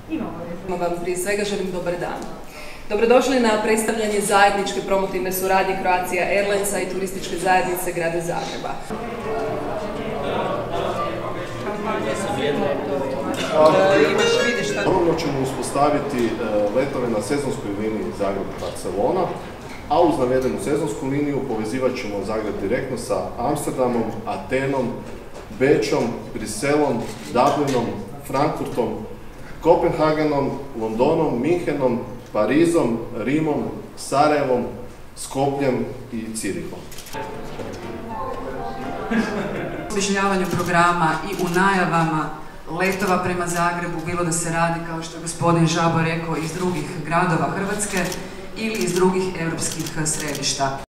Vam prije svega želim dobar dan. Dobrodošli na predstavljanje zajedničke promotivne suradnje Croatia Airlinesa i turističke zajednice Grada Zagreba. Ponovno ćemo uspostaviti letove na sezonskoj liniji Zagreb-Barcelona, a uz navedenu sezonsku liniju povezivat ćemo Zagreb direktno sa Amsterdamom, Atenom, Bečom, Briselom, Dublinom, Frankfurtom, Kopenhagenom, Londonom, Minhenom, Parizom, Rimom, Sarajevom, Skopljem i Cirihom. U osmišljavanju programa i u najavama letova prema Zagrebu, bilo da se radi, kao što je gospodin Žabo rekao, iz drugih gradova Hrvatske ili iz drugih europskih središta.